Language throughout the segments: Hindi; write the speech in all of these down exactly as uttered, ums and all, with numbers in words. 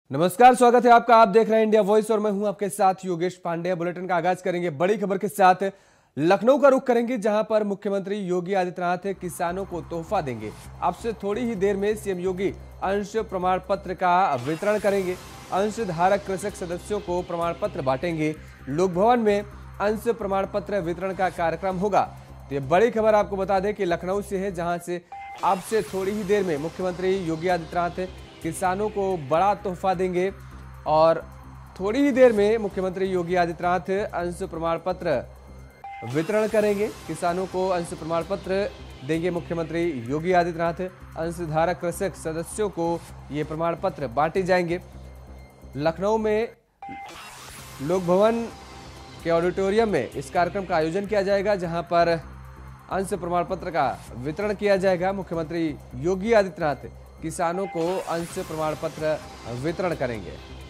नमस्कार, स्वागत है आपका। आप देख रहे हैं इंडिया वॉइस और मैं हूं आपके साथ योगेश पांडे। बुलेटिन का आगाज करेंगे बड़ी खबर के साथ। लखनऊ का रुख करेंगे, जहां पर मुख्यमंत्री योगी आदित्यनाथ किसानों को तोहफा देंगे। अब से थोड़ी ही देर में सीएम योगी अंश प्रमाण पत्र का वितरण करेंगे। अंशधारक कृषक सदस्यों को प्रमाण पत्र बांटेंगे। लोक भवन में अंश प्रमाण पत्र वितरण का कार्यक्रम होगा। तो ये बड़ी खबर आपको बता दें कि लखनऊ से है, जहां से अब से थोड़ी ही देर में मुख्यमंत्री योगी आदित्यनाथ किसानों को बड़ा तोहफा देंगे और थोड़ी ही देर में मुख्यमंत्री योगी आदित्यनाथ अंश प्रमाण पत्र वितरण करेंगे। किसानों को अंश प्रमाण पत्र देंगे मुख्यमंत्री योगी आदित्यनाथ। अंशधारक कृषक सदस्यों को ये प्रमाण पत्र बांटे जाएंगे। लखनऊ में लोक भवन के ऑडिटोरियम में इस कार्यक्रम का आयोजन किया जाएगा, जहां पर अंश प्रमाण पत्र का वितरण किया जाएगा। मुख्यमंत्री योगी आदित्यनाथ किसानों को अंश प्रमाण पत्र वितरण करेंगे।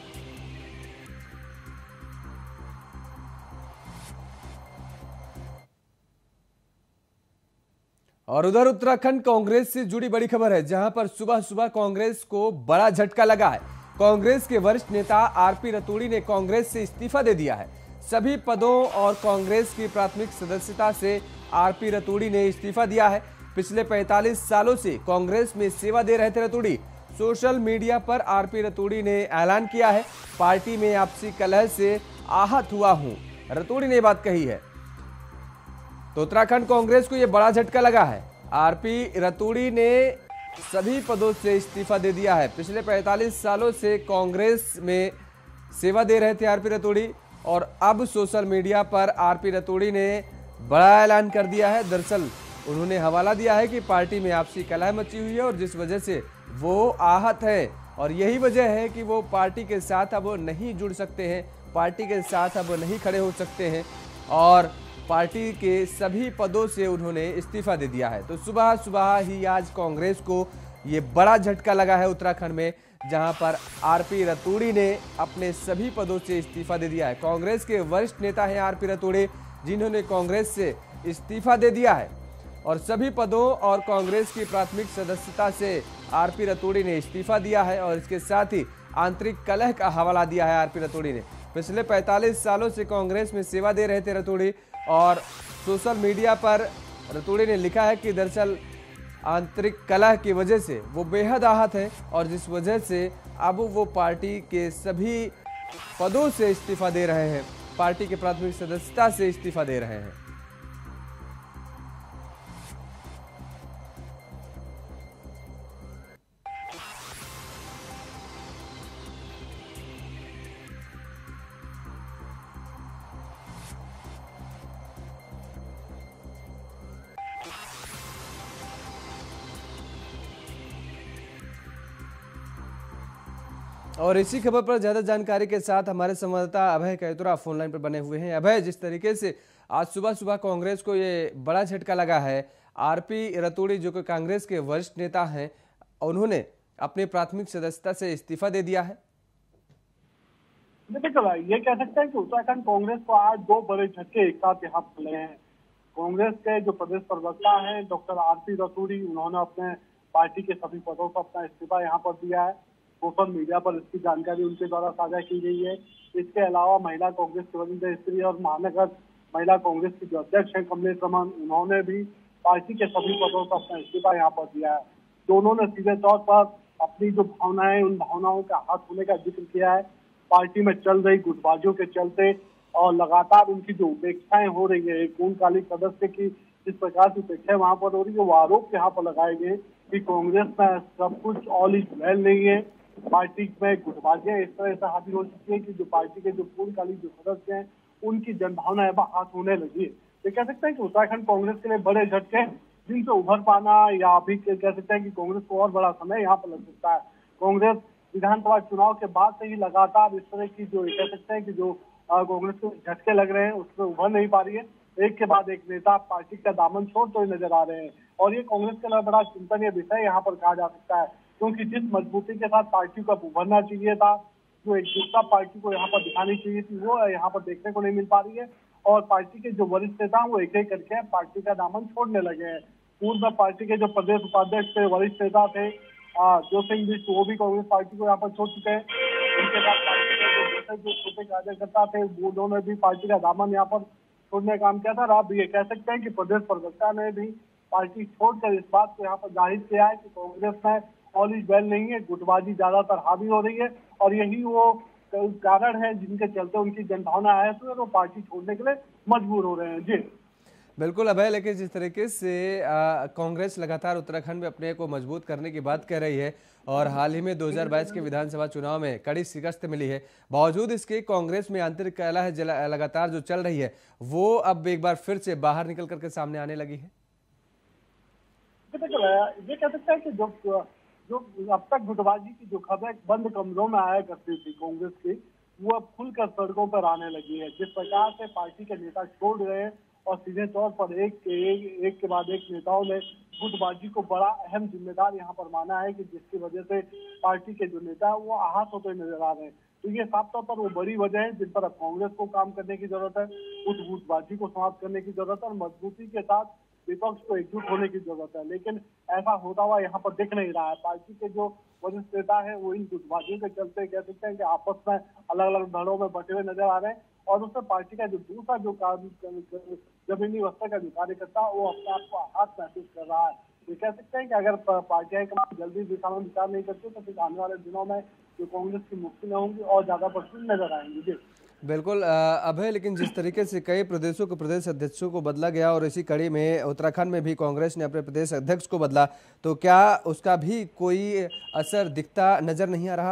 और उधर उत्तराखंड कांग्रेस से जुड़ी बड़ी खबर है, जहां पर सुबह सुबह कांग्रेस को बड़ा झटका लगा है। कांग्रेस के वरिष्ठ नेता आरपी रतूड़ी ने कांग्रेस से इस्तीफा दे दिया है। सभी पदों और कांग्रेस की प्राथमिक सदस्यता से आरपी रतूड़ी ने इस्तीफा दिया है। पिछले पैंतालीस सालों से कांग्रेस में सेवा दे रहे थे रतूड़ी। सोशल मीडिया पर आरपी रतूड़ी ने ऐलान किया है, पार्टी में आपसी कलह से आहत हुआ हूं, रतूड़ी ने बात कही है। तो उत्तराखंड कांग्रेस को यह बड़ा झटका लगा है। आरपी रतूड़ी ने सभी पदों से इस्तीफा दे दिया है। पिछले पैंतालीस सालों से कांग्रेस में सेवा दे रहे थे आरपी रतूड़ी और अब सोशल मीडिया पर आरपी रतूड़ी ने बड़ा ऐलान कर दिया है। दरअसल उन्होंने हवाला दिया है कि पार्टी में आपसी कलह मची हुई है और जिस वजह से वो आहत है और यही वजह है कि वो पार्टी के साथ अब नहीं जुड़ सकते हैं, पार्टी के साथ अब नहीं खड़े हो सकते हैं और पार्टी के सभी पदों से उन्होंने इस्तीफा दे दिया है। तो सुबह सुबह ही आज कांग्रेस को ये बड़ा झटका लगा है उत्तराखंड में, जहां पर आरपी रतूड़ी ने अपने सभी पदों से इस्तीफा दे दिया है। कांग्रेस के वरिष्ठ नेता हैं आरपी रतूड़ी, जिन्होंने कांग्रेस से इस्तीफा दे दिया है और सभी पदों और कांग्रेस की प्राथमिक सदस्यता से आरपी रतूड़ी ने इस्तीफा दिया है और इसके साथ ही आंतरिक कलह का हवाला दिया है आरपी रतूड़ी ने। पिछले पैंतालीस सालों से कांग्रेस में सेवा दे रहे थे रतूड़ी और सोशल मीडिया पर रतूड़ी ने लिखा है कि दरअसल आंतरिक कलह की वजह से वो बेहद आहत है और जिस वजह से अब वो पार्टी के सभी पदों से इस्तीफा दे रहे हैं, पार्टी के प्राथमिक सदस्यता से इस्तीफा दे रहे हैं। और इसी खबर पर ज्यादा जानकारी के साथ हमारे संवाददाता अभय कैतुरा फोन लाइन पर बने हुए हैं। अभय, जिस तरीके से आज सुबह सुबह कांग्रेस को ये बड़ा झटका लगा है, आरपी रतूड़ी जो कि कांग्रेस के वरिष्ठ नेता हैं, उन्होंने अपनी प्राथमिक सदस्यता से इस्तीफा दे दिया है। देखिए, ये कह सकते हैं कि उत्तराखंड कांग्रेस को आज दो बड़े झटके एक साथ यहाँ मिले हैं। कांग्रेस के जो प्रदेश प्रवक्ता हैं डॉक्टर आरपी रतूड़ी, उन्होंने अपने पार्टी के सभी पदों पर अपना इस्तीफा यहाँ पर दिया है। सोशल मीडिया पर इसकी जानकारी उनके द्वारा साझा की गई है। इसके अलावा महिला कांग्रेस की वरिष्ठ स्त्री और महानगर महिला कांग्रेस की जो अध्यक्ष हैं कमलेश रमन, उन्होंने भी पार्टी के सभी पदों पर अपना इस्तीफा यहाँ पर दिया है। दोनों ने सीधे तौर पर अपनी जो भावनाएं, उन भावनाओं का हाथ होने का जिक्र किया है। पार्टी में चल रही गुटबाजियों के चलते और लगातार उनकी जो उपेक्षाएं हो रही है, एक पूर्णकालिक सदस्य की जिस प्रकार की उपेक्षाएं वहां पर हो रही है, वो आरोप यहाँ पर लगाए गए कि कांग्रेस में सब कुछ ऑल इज वेल नहीं है। पार्टी में गुटबाजियां इस तरह से हावी हो चुकी है कि जो पार्टी के जो पूर्णकालिक जो सदस्य हैं उनकी जनभावना अब हाथ होने लगी है। ये कह सकते हैं कि उत्तराखंड कांग्रेस के लिए बड़े झटके जिनसे उभर पाना या अभी कह सकते हैं कि कांग्रेस को और बड़ा समय यहाँ पर लग सकता है। कांग्रेस विधानसभा चुनाव के बाद से ही लगातार इस तरह की जो कह सकते हैं कि जो कांग्रेस को झटके लग रहे हैं उसमें उभर नहीं पा रही है। एक के बाद एक नेता पार्टी का दामन छोड़ते हुए नजर आ रहे हैं और ये कांग्रेस के लिए बड़ा चिंतनीय विषय यहाँ पर कहा जा सकता है, क्योंकि जिस मजबूती के साथ पार्टी को उभरना चाहिए था, जो एकजुटता पार्टी को यहाँ पर दिखानी चाहिए थी, वो यहाँ पर देखने को नहीं मिल पा रही है और पार्टी के जो वरिष्ठ नेता वो एक एक करके पार्टी का दामन छोड़ने लगे हैं। पूर्व में पार्टी के जो प्रदेश उपाध्यक्ष थे, वरिष्ठ नेता थे, जो सिंह बिष्ट वो भी कांग्रेस पार्टी को यहाँ पर छोड़ चुके हैं। उनके बाद पार्टी के जो दूसरे जो छोटे कार्यकर्ता थे उन्होंने भी पार्टी का दामन यहाँ पर छोड़ने का काम किया था। और आप ये कह सकते हैं कि प्रदेश प्रवक्ता ने भी पार्टी छोड़कर इस बात को यहाँ पर जाहिर किया है कि कांग्रेस में ऑल इज वेल नहीं है, गुटबाजी ज्यादातर हावी हो रही है और यही वो कारण है जिनके चलते उनकी जनभावना है तो वो पार्टी छोड़ने के लिए मजबूर हो रहे हैं। जी बिल्कुल अभय, लेकिन जिस तरीके से कांग्रेस लगातार उत्तराखंड में अपने को मजबूत करने की बात कर रही है और हाल ही में दो हज़ार बाईस के विधानसभा चुनाव में कड़ी शिकस्त मिली है, बावजूद इसके कांग्रेस में आंतरिक कलह लगातार जो चल रही है वो अब एक बार फिर से बाहर निकल करके सामने आने लगी है। ये कह सकते हैं कि जो जो अब तक गुटबाजी की जो खबरें बंद कमरों में आया करती थी कांग्रेस की, वो अब खुलकर सड़कों पर आने लगी है। जिस प्रकार से पार्टी के नेता छोड़ रहे हैं और सीधे तौर पर एक के एक, एक के बाद एक नेताओं ने गुटबाजी को बड़ा अहम जिम्मेदार यहाँ पर माना है कि जिसकी वजह से पार्टी के जो नेता है वो आहत होते नजर आ रहे हैं। तो ये साफ तौर पर वो बड़ी वजह है जिन पर अब कांग्रेस को काम करने की जरूरत है, उस गुटबाजी को समाप्त करने की जरूरत है और मजबूती के साथ विपक्ष को एकजुट होने की जरूरत है। लेकिन ऐसा होता हुआ यहाँ पर दिख नहीं रहा है। पार्टी के जो वरिष्ठ नेता है वो इन गुटबाजियों के चलते कह सकते हैं कि आपस में अलग अलग धड़ों में बटे हुए नजर आ रहे हैं और उसमें पार्टी का जो दूसरा जो जमीनी स्तर का जो कार्यकर्ता वो अपने आप को आहत महसूस कर रहा है। ये कह सकते हैं कि अगर पार्टी हाईकमान जल्दी दिशा में विचार नहीं करती तो फिर आने वाले दिनों में जो कांग्रेस की मुक्ति न होंगी और ज्यादा प्रश्न नजर आएंगे। जी बिल्कुल अभय, लेकिन जिस तरीके से कई प्रदेशों के प्रदेश अध्यक्षों को बदला गया और इसी कड़ी में उत्तराखंड में भी कांग्रेस ने अपने प्रदेश अध्यक्ष को बदला, तो क्या उसका भी कोई असर दिखता नजर नहीं आ रहा?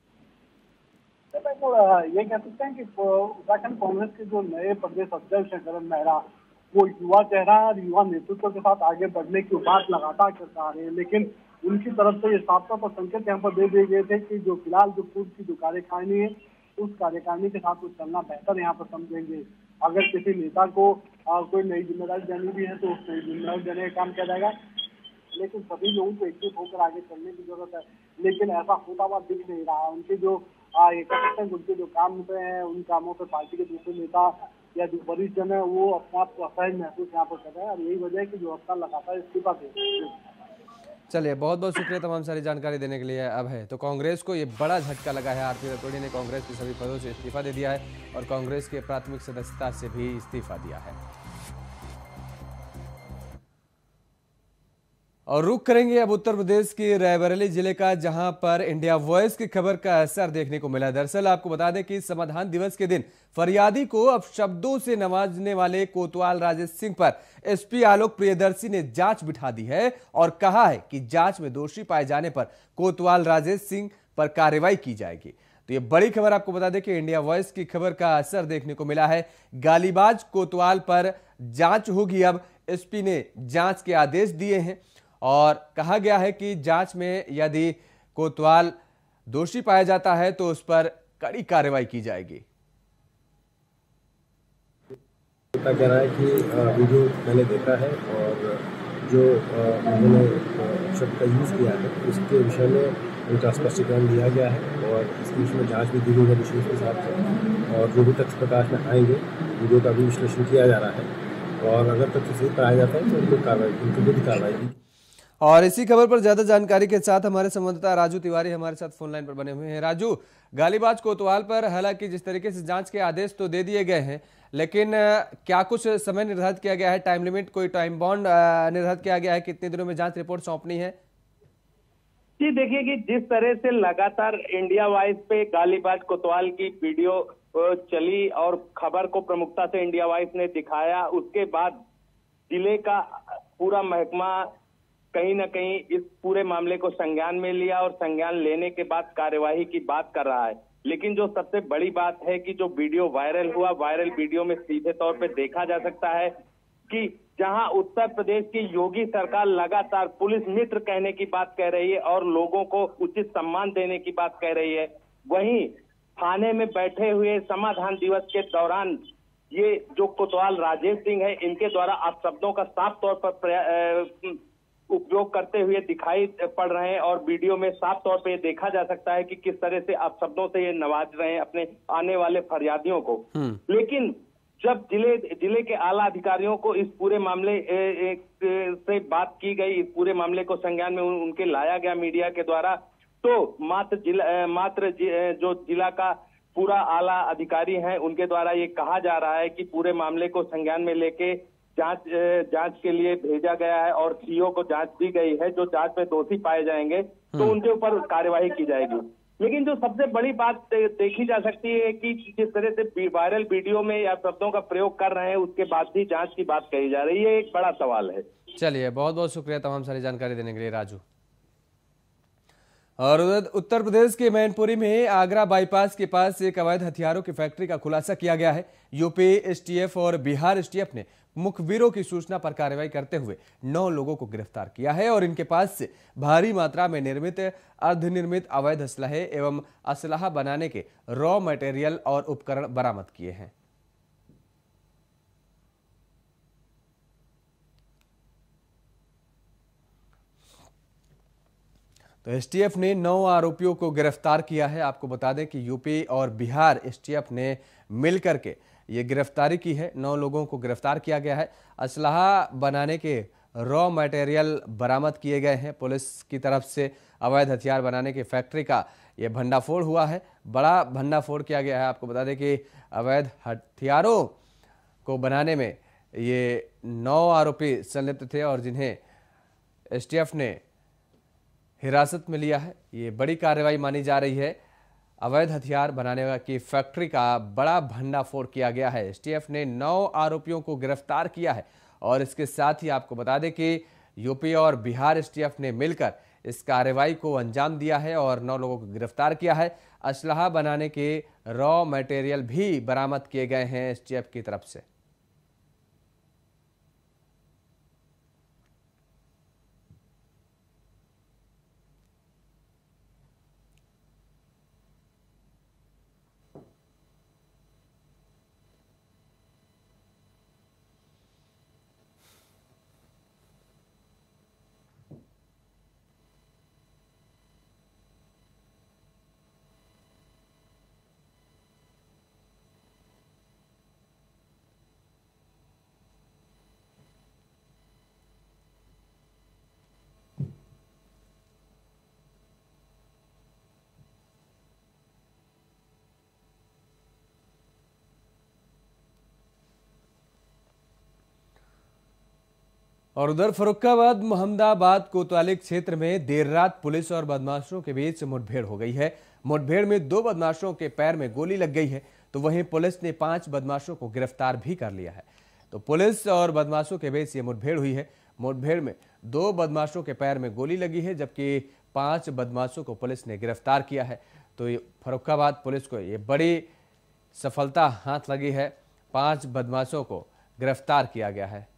ये कह सकते हैं कि उत्तराखंड कांग्रेस के जो नए प्रदेश अध्यक्ष हैं करण मेहरा, वो युवा चेहरा और युवा नेतृत्व के साथ आगे बढ़ने की बात लगातार करते आ रहे हैं। लेकिन उनकी तरफ से ये साफ तौर पर संकेत यहाँ पर दे दिए गए थे कि जो फिलहाल जो पूर्व की जो कार्यकारिणी है उस कार्यकारिणी के साथ वो चलना बेहतर यहाँ पर समझेंगे। अगर किसी नेता को आ, कोई नई जिम्मेदारी देनी भी है तो उस नई जिम्मेदारी देने का काम किया जाएगा, लेकिन सभी लोगों को एकजुट होकर आगे चलने की जरूरत है। लेकिन ऐसा होता हुआ दिख नहीं रहा है। उनके जो ये कह सकते हैं उनके जो काम पे हैं उन कामों पर पार्टी के दूसरे नेता या जो वरिष्ठ जन है वो अपने आप को असहज महसूस यहाँ पर कर रहे हैं और यही वजह है कि जो अपना लगातार इस्तीफा दे रहे हैं। चलिए, बहुत बहुत शुक्रिया तमाम सारी जानकारी देने के लिए। अब है तो कांग्रेस को ये बड़ा झटका लगा है। आरपी रतूड़ी ने कांग्रेस के सभी पदों से इस्तीफा दे दिया है और कांग्रेस के प्राथमिक सदस्यता से भी इस्तीफा दिया है। और रुख करेंगे अब उत्तर प्रदेश के रायबरेली जिले का, जहां पर इंडिया वॉइस की खबर का असर देखने को मिला। दरअसल आपको बता दें कि समाधान दिवस के दिन फरियादी को अब शब्दों से नवाजने वाले कोतवाल राजेश सिंह पर एसपी आलोक प्रियदर्शी ने जांच बिठा दी है और कहा है कि जांच में दोषी पाए जाने पर कोतवाल राजेश सिंह पर कार्रवाई की जाएगी। तो ये बड़ी खबर आपको बता दें कि इंडिया वॉइस की खबर का असर देखने को मिला है। गालीबाज कोतवाल पर जांच होगी। अब एसपी ने जांच के आदेश दिए हैं और कहा गया है कि जांच में यदि कोतवाल दोषी पाया जाता है तो उस पर कड़ी कार्रवाई की जाएगी। कह रहा है कि वीडियो मैंने देखा है और जो उन्होंने शब्द का यूज़ किया है उसके विषय में उनका स्पष्टीकरण दिया गया है और इसके विषय में जाँच भी की गई है विशेष के साथ और जो भी तथ्य प्रकाश में आएंगे वीडियो का भी विश्लेषण किया जा रहा है और अगर तथ्य सही पाया जाता है तो उनको कार्रवाई उनकी भी कार्रवाई की। और इसी खबर पर ज्यादा जानकारी के साथ हमारे संवाददाता राजू तिवारी हमारे साथ फोन लाइन पर बने हुए हैं। राजू, गालीबाज कोतवाल पर हालांकि जिस तरीके से जांच के आदेश तो दे दिए गए हैं, लेकिन क्या कुछ समय निर्धारित किया गया है, टाइम लिमिट, कोई टाइम बॉन्ड निर्धारित किया गया है, कितने दिनों में जांच रिपोर्ट सौंपनी है? जी देखिए कि जिस तरह से लगातार इंडिया वॉइस पे गालीबाज कोतवाल की वीडियो चली और खबर को प्रमुखता से इंडिया वॉइस ने दिखाया, उसके बाद जिले का पूरा महकमा कहीं ना कहीं इस पूरे मामले को संज्ञान में लिया और संज्ञान लेने के बाद कार्यवाही की बात कर रहा है। लेकिन जो सबसे बड़ी बात है कि जो वीडियो वायरल हुआ, वायरल वीडियो में सीधे तौर पे देखा जा सकता है कि जहां उत्तर प्रदेश की योगी सरकार लगातार पुलिस मित्र कहने की बात कह रही है और लोगों को उचित सम्मान देने की बात कह रही है, वहीं थाने में बैठे हुए समाधान दिवस के दौरान ये जो कोतवाल राजेश सिंह है, इनके द्वारा अपशब्दों का साफ तौर पर उपयोग करते हुए दिखाई पड़ रहे हैं और वीडियो में साफ तौर पे देखा जा सकता है कि किस तरह से अपशब्दों से ये नवाज रहे हैं अपने आने वाले फरियादियों को। लेकिन जब जिले जिले के आला अधिकारियों को इस पूरे मामले ए, ए, से बात की गई, इस पूरे मामले को संज्ञान में उन, उनके लाया गया मीडिया के द्वारा, तो मात्र जिला मात्र जि, जो जिला का पूरा आला अधिकारी हैं उनके द्वारा ये कहा जा रहा है कि पूरे मामले को संज्ञान में लेके जांच जांच के लिए भेजा गया है और सीओ को जांच दी गई है। जो जांच में दोषी पाए जाएंगे तो उनके ऊपर कार्यवाही की जाएगी। लेकिन जो सबसे बड़ी बात देखी जा सकती है कि जिस तरह से वायरल वीडियो में या शब्दों का प्रयोग कर रहे हैं उसके बाद भी जांच की बात कही जा रही है, एक बड़ा सवाल है। चलिए, बहुत बहुत शुक्रिया तमाम सारी जानकारी देने के लिए राजू। और उत्तर प्रदेश के मैनपुरी में आगरा बाईपास के पास एक अवैध हथियारों की फैक्ट्री का खुलासा किया गया है। यूपी एसटीएफ और बिहार एसटीएफ ने मुखबिरों की सूचना पर कार्रवाई करते हुए नौ लोगों को गिरफ्तार किया है और इनके पास से भारी मात्रा में निर्मित अर्धनिर्मित अवैध असलहे एवं असलहा बनाने के रॉ मटेरियल और उपकरण बरामद किए हैं। तो एसटीएफ ने नौ आरोपियों को गिरफ्तार किया है। आपको बता दें कि यूपी और बिहार एसटीएफ ने मिलकर के ये गिरफ्तारी की है। नौ लोगों को गिरफ्तार किया गया है। असलहा बनाने के रॉ मटेरियल बरामद किए गए हैं। पुलिस की तरफ से अवैध हथियार बनाने की फैक्ट्री का ये भंडाफोड़ हुआ है, बड़ा भंडाफोड़ किया गया है। आपको बता दें कि अवैध हथियारों को बनाने में ये नौ आरोपी संलिप्त थे और जिन्हें एसटीएफ ने हिरासत में लिया है। ये बड़ी कार्रवाई मानी जा रही है। अवैध हथियार बनाने की फैक्ट्री का बड़ा भंडाफोड़ किया गया है। एसटीएफ ने नौ आरोपियों को गिरफ्तार किया है और इसके साथ ही आपको बता दें कि यूपी और बिहार एसटीएफ ने मिलकर इस कार्रवाई को अंजाम दिया है और नौ लोगों को गिरफ्तार किया है। असलहा बनाने के रॉ मटेरियल भी बरामद किए गए हैं एसटीएफ की तरफ से। और उधर फर्रुखाबाद मोहम्मदाबाद कोतवाली क्षेत्र में देर रात पुलिस और बदमाशों के बीच मुठभेड़ हो गई है। मुठभेड़ में दो बदमाशों के पैर में गोली लग गई है, तो वहीं पुलिस ने पांच बदमाशों को गिरफ्तार भी कर लिया है। तो पुलिस और बदमाशों के बीच ये मुठभेड़ हुई है। मुठभेड़ में दो बदमाशों के पैर में गोली लगी है, जबकि पांच बदमाशों को पुलिस ने गिरफ्तार किया है। तो फर्रुखाबाद पुलिस को ये बड़ी सफलता हाथ लगी है। पांच बदमाशों को गिरफ्तार किया गया है।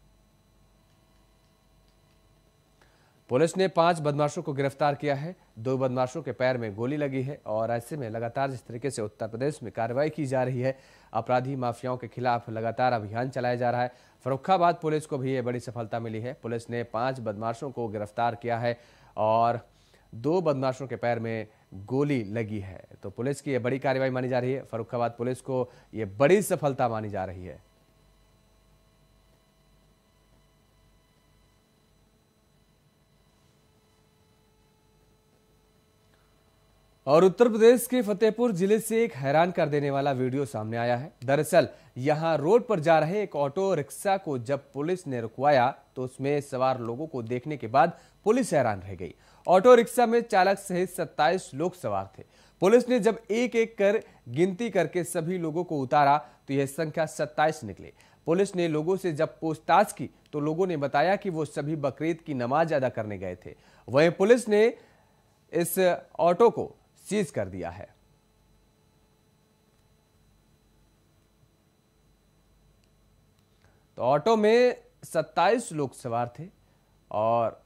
पुलिस ने पांच बदमाशों को गिरफ्तार किया है। दो बदमाशों के पैर में गोली लगी है और ऐसे में लगातार जिस तरीके से उत्तर प्रदेश में कार्रवाई की जा रही है, अपराधी माफियाओं के खिलाफ लगातार अभियान चलाया जा रहा है। फर्रुखाबाद पुलिस को भी ये बड़ी सफलता मिली है। पुलिस ने पांच बदमाशों को गिरफ्तार किया है और दो बदमाशों के पैर में गोली लगी है। तो पुलिस की ये बड़ी कार्रवाई मानी जा रही है। फर्रुखाबाद पुलिस को ये बड़ी सफलता मानी जा रही है। और उत्तर प्रदेश के फतेहपुर जिले से एक हैरान कर देने वाला वीडियो सामने आया है। दरअसल यहां रोड पर जा रहे एक ऑटो रिक्शा को जब पुलिस ने रुकवाया तो उसमें सवार लोगों को देखने के बाद पुलिस हैरान रह गई। ऑटो रिक्शा में चालक सहित सत्ताईस लोग सवार थे। पुलिस ने जब एक एक कर गिनती करके सभी लोगों को उतारा तो यह संख्या सत्ताईस निकली। पुलिस ने लोगों से जब पूछताछ की तो लोगों ने बताया कि वो सभी बकरीद की नमाज अदा करने गए थे। वहीं पुलिस ने इस ऑटो को सीज कर दिया है। तो ऑटो में सत्ताईस लोग सवार थे और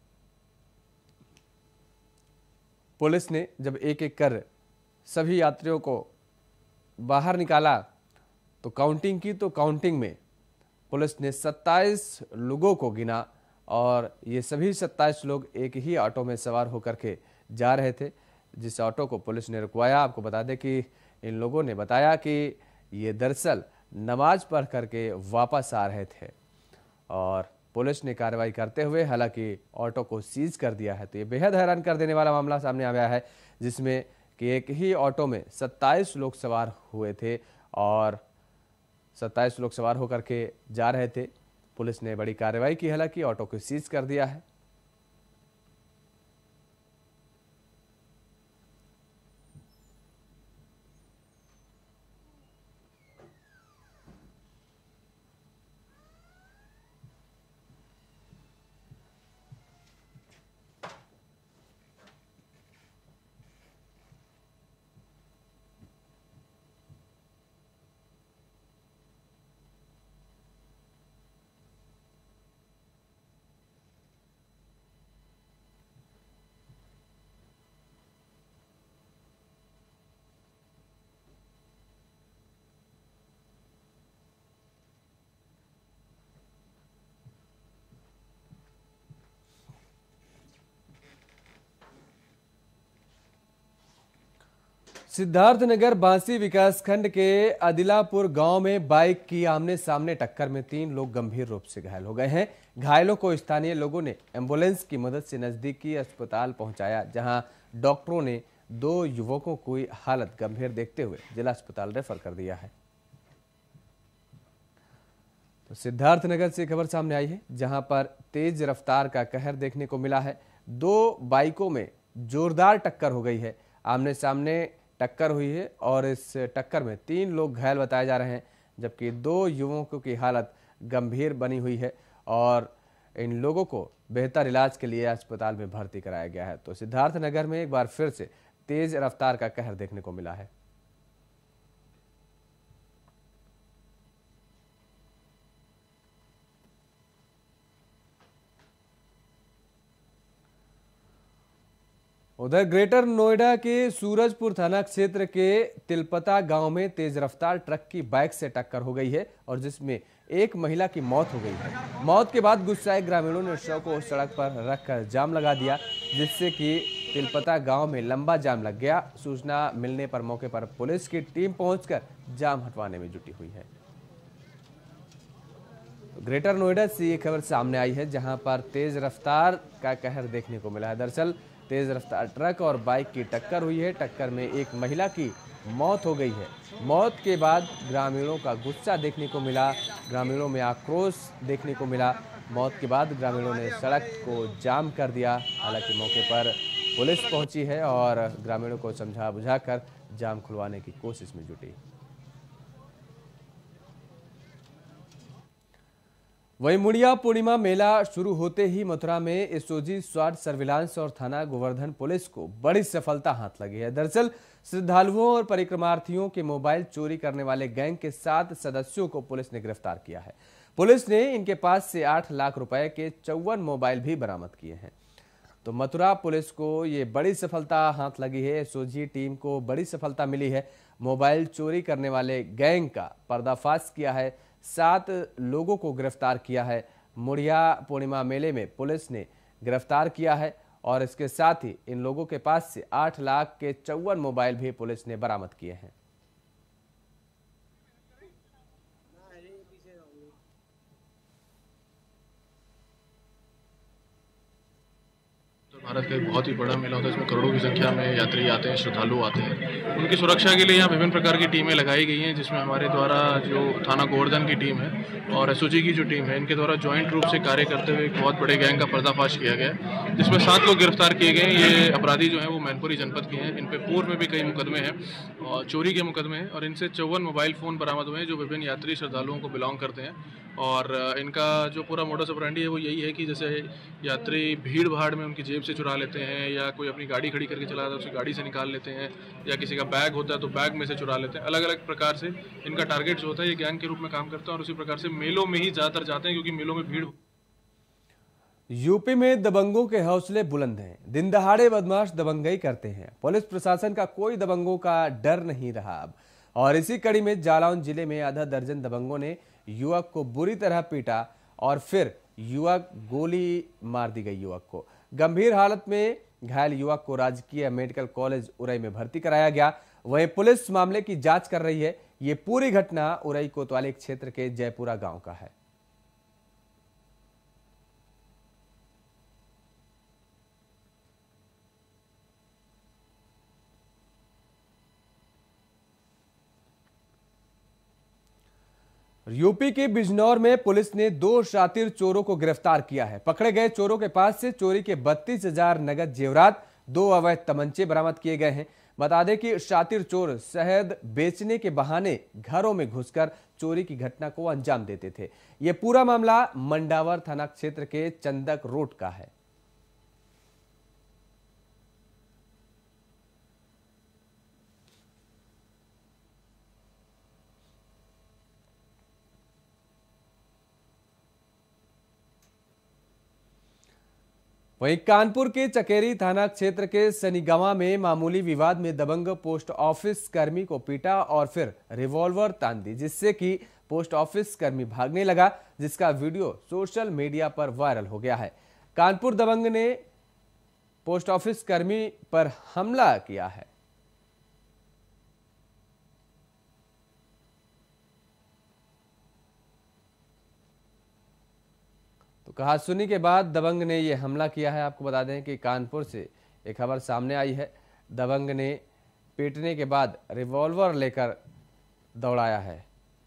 पुलिस ने जब एक एक कर सभी यात्रियों को बाहर निकाला तो काउंटिंग की, तो काउंटिंग में पुलिस ने सत्ताईस लोगों को गिना और ये सभी सत्ताईस लोग एक ही ऑटो में सवार होकर के जा रहे थे, जिस ऑटो को पुलिस ने रुकवाया। आपको बता दें कि इन लोगों ने बताया कि ये दरअसल नमाज पढ़ करके वापस आ रहे थे और पुलिस ने कार्रवाई करते हुए हालांकि ऑटो को सीज कर दिया है। तो ये बेहद हैरान कर देने वाला मामला सामने आया है, जिसमें कि एक ही ऑटो में सत्ताईस लोग सवार हुए थे और सत्ताईस लोग सवार होकर के जा रहे थे। पुलिस ने बड़ी कार्रवाई की, हालांकि ऑटो को सीज कर दिया है। सिद्धार्थनगर बांसी विकासखंड के अदिलापुर गांव में बाइक की आमने सामने टक्कर में तीन लोग गंभीर रूप से घायल हो गए हैं। घायलों को स्थानीय लोगों ने एम्बुलेंस की मदद से नजदीकी अस्पताल पहुंचाया, जहां डॉक्टरों ने दो युवकों की हालत गंभीर देखते हुए जिला अस्पताल रेफर कर दिया है। तो सिद्धार्थनगर से खबर सामने आई है, जहां पर तेज रफ्तार का कहर देखने को मिला है। दो बाइकों में जोरदार टक्कर हो गई है, आमने सामने टक्कर हुई है और इस टक्कर में तीन लोग घायल बताए जा रहे हैं, जबकि दो युवकों की हालत गंभीर बनी हुई है और इन लोगों को बेहतर इलाज के लिए अस्पताल में भर्ती कराया गया है। तो सिद्धार्थनगर में एक बार फिर से तेज रफ्तार का कहर देखने को मिला है। उधर ग्रेटर नोएडा के सूरजपुर थाना क्षेत्र के तिलपता गांव में तेज रफ्तार ट्रक की बाइक से टक्कर हो गई है और जिसमें एक महिला की मौत हो गई है। मौत के बाद गुस्साए ग्रामीणों ने शव को सड़क पर रखकर जाम लगा दिया, जिससे कि तिलपता गांव में लंबा जाम लग गया। सूचना मिलने पर मौके पर पुलिस की टीम पहुंचकर जाम हटवाने में जुटी हुई है। ग्रेटर नोएडा से ये खबर सामने आई है, जहां पर तेज रफ्तार का कहर देखने को मिला है। दरअसल तेज रफ्तार ट्रक और बाइक की टक्कर हुई है। टक्कर में एक महिला की मौत हो गई है। मौत के बाद ग्रामीणों का गुस्सा देखने को मिला, ग्रामीणों में आक्रोश देखने को मिला। मौत के बाद ग्रामीणों ने सड़क को जाम कर दिया। हालांकि मौके पर पुलिस पहुंची है और ग्रामीणों को समझा बुझाकर जाम खुलवाने की कोशिश में जुटी। वहीं मुड़िया पूर्णिमा मेला शुरू होते ही मथुरा में एसओजी स्वाट सर्विलांस और थाना गोवर्धन पुलिस को बड़ी सफलता हाथ लगी है। दरअसल श्रद्धालुओं और परिक्रमार्थियों के मोबाइल चोरी करने वाले गैंग के सात सदस्यों को पुलिस ने गिरफ्तार किया है। पुलिस ने इनके पास से आठ लाख रुपए के चौवन मोबाइल भी बरामद किए हैं। तो मथुरा पुलिस को ये बड़ी सफलता हाथ लगी है। एसओजी टीम को बड़ी सफलता मिली है। मोबाइल चोरी करने वाले गैंग का पर्दाफाश किया है, सात लोगों को गिरफ्तार किया है। मुड़िया पूर्णिमा मेले में पुलिस ने गिरफ्तार किया है और इसके साथ ही इन लोगों के पास से आठ लाख के चौवन मोबाइल भी पुलिस ने बरामद किए हैं। भारत का एक बहुत ही बड़ा मेला होता है। इसमें करोड़ों की संख्या में यात्री आते हैं, श्रद्धालु आते हैं। उनकी सुरक्षा के लिए यहाँ विभिन्न प्रकार की टीमें लगाई गई हैं, जिसमें हमारे द्वारा जो थाना गोवर्धन की टीम है और एसओजी की जो टीम है, इनके द्वारा ज्वाइंट रूप से कार्य करते हुए एक बहुत बड़े गैंग का पर्दाफाश किया गया, जिसमें सात लोग गिरफ्तार किए गए। ये अपराधी जो हैं वो मैनपुरी जनपद के हैं। इन पे पूर्व में भी कई मुकदमे हैं और चोरी के मुकदमे हैं और इनसे चौवन मोबाइल फ़ोन बरामद हुए हैं जो विभिन्न यात्री श्रद्धालुओं को बिलोंग करते हैं। और इनका जो पूरा मोडस ऑपरेंडी है वो यही है कि जैसे यात्री भीड़ भाड़ में उनकी जेब से चुरा लेते हैं या कोई अपनी गाड़ी खड़ी करके चला जाता है उसे गाड़ी से निकाल लेते हैं या किसी का बैग होता है तो बैग में से चुरा लेते हैं। अलग अलग प्रकार से इनका टारगेट जो होता है ये गैंग के रूप में काम करता है और उसी प्रकार से मेलों में ही ज़्यादातर जाते हैं, क्योंकि मेलों में भीड़। यूपी में दबंगों के हौसले बुलंद हैं। दिन दहाड़े बदमाश दबंगई करते हैं। पुलिस प्रशासन का कोई दबंगों का डर नहीं रहा अब। और इसी कड़ी में जालौन जिले में आधा दर्जन दबंगों ने युवक को बुरी तरह पीटा और फिर युवक गोली मार दी गई। युवक को गंभीर हालत में घायल युवक को राजकीय मेडिकल कॉलेज उरई में भर्ती कराया गया। वहीं पुलिस मामले की जांच कर रही है ये पूरी घटना उरई कोतवाली क्षेत्र के जयपुरा गांव का है। यूपी के बिजनौर में पुलिस ने दो शातिर चोरों को गिरफ्तार किया है। पकड़े गए चोरों के पास से चोरी के बत्तीस हजार नगद जेवरात, दो अवैध तमंचे बरामद किए गए हैं। बता दें कि शातिर चोर शहद बेचने के बहाने घरों में घुसकर चोरी की घटना को अंजाम देते थे। यह पूरा मामला मंडावर थाना क्षेत्र के चंदक रोड का है। वहीं कानपुर के चकेरी थाना क्षेत्र के सनीगावा में मामूली विवाद में दबंग पोस्ट ऑफिस कर्मी को पीटा और फिर रिवॉल्वर तान दी, जिससे कि पोस्ट ऑफिस कर्मी भागने लगा, जिसका वीडियो सोशल मीडिया पर वायरल हो गया है। कानपुर दबंग ने पोस्ट ऑफिस कर्मी पर हमला किया है। तो कहासुनी के बाद दबंग ने यह हमला किया है। आपको बता दें कि कानपुर से एक खबर सामने आई है। दबंग ने पीटने के बाद रिवॉल्वर लेकर दौड़ाया है।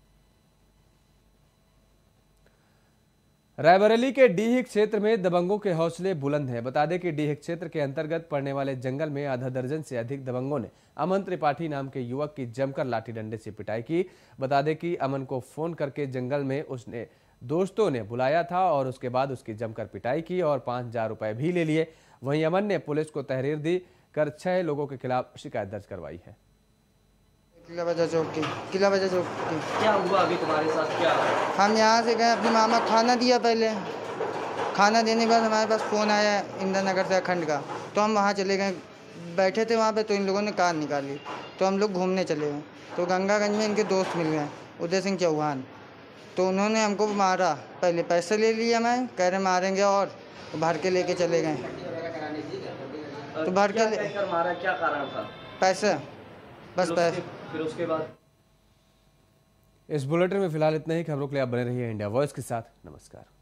रायबरेली के डीह क्षेत्र में दबंगों के हौसले बुलंद हैं। बता दें कि डीह क्षेत्र के अंतर्गत पड़ने वाले जंगल में आधा दर्जन से अधिक दबंगों ने अमन त्रिपाठी नाम के युवक की जमकर लाठी डंडे से पिटाई की। बता दें कि अमन को फोन करके जंगल में उसने दोस्तों ने बुलाया था और उसके बाद उसकी जमकर पिटाई की और पांच हजार रुपए भी ले लिए। वहीं अमन ने पुलिस को तहरीर दी कर छह लोगों के खिलाफ शिकायत दर्ज करवाई है। किला बाजार चौक की किला बाजार चौक की क्या हुआ अभी तुम्हारे साथ? क्या हम यहाँ से गए, अपनी मामा खाना दिया, पहले खाना देने के बाद हमारे पास फ़ोन आया इंदिरा नगर से अखंड का, तो हम वहाँ चले गए। बैठे थे वहाँ पे, तो इन लोगों ने कार निकाली, तो हम लोग घूमने चले गए। तो गंगागंज में इनके दोस्त मिल गए, उदय सिंह चौहान, तो उन्होंने हमको मारा। पहले पैसे ले लिया, मैं कह रहे मारेंगे, और तो भर के लेके चले गए। तो भर के ले... मारा, क्या कारण था? पैसे, बस पैसे। फिर उसके बाद इस बुलेटिन में फिलहाल इतना ही। खबरों के लिए आप बने रहिए इंडिया वॉइस के साथ। नमस्कार।